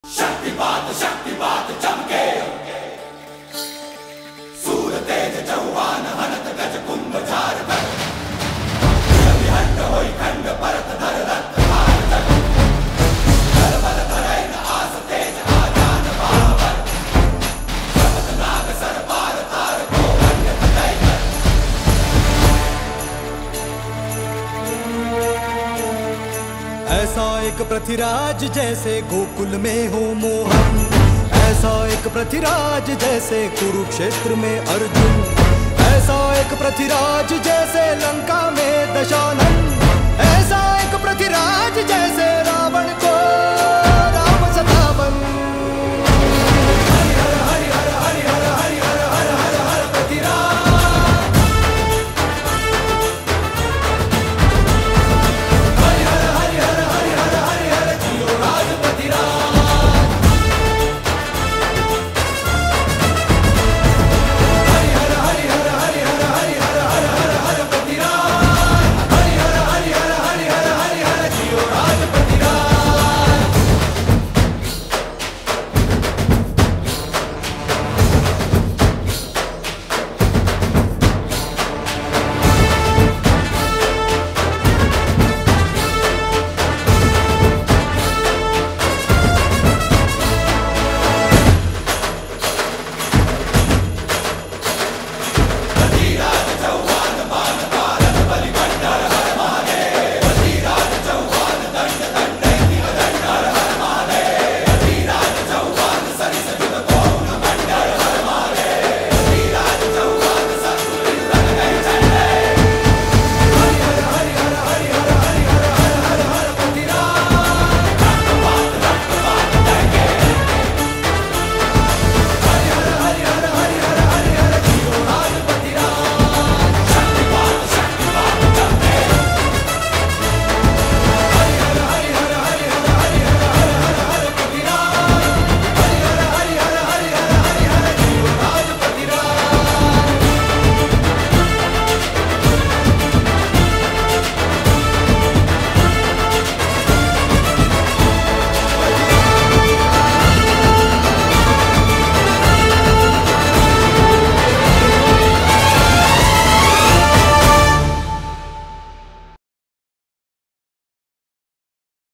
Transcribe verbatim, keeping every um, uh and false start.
शक्तिपात शक्तिपात चमके सूर तेज चौहान हनत गज कुंभ झार कर विहंड होई खंड परत धर रक्त भार जग धर बल धरै न आस तेज आजान बाबर शपथ नाग सर पार तार को अन्यत दै कर। ऐसा एक पृथ्वीराज जैसे गोकुल में हो मोहन, ऐसा एक पृथ्वीराज जैसे कुरुक्षेत्र में अर्जुन, ऐसा एक पृथ्वीराज जैसे लंका में दशानन, ऐसा एक पृथ्वीराज जैसे रावण